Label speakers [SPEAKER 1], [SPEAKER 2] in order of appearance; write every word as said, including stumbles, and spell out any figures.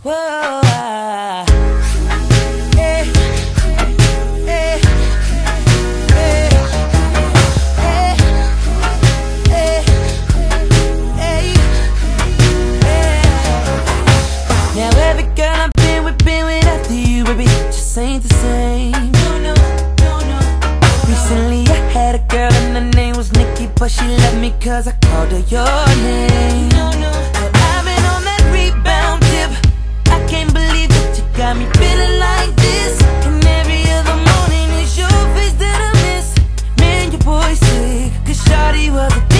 [SPEAKER 1] Whoa, ah. Hey, hey, hey, hey, hey, hey, hey. Now every girl I've been with, been with after you, baby, just ain't the same. No, no, no, no. Recently I had a girl and her name was Niqqah, but she left me cause I called her your name. No, no. But I've been on that rebound tip. I can't believe that you got me feeling like this. And every other morning it's your face that I miss. Man, your boy's sick, cause shawty was a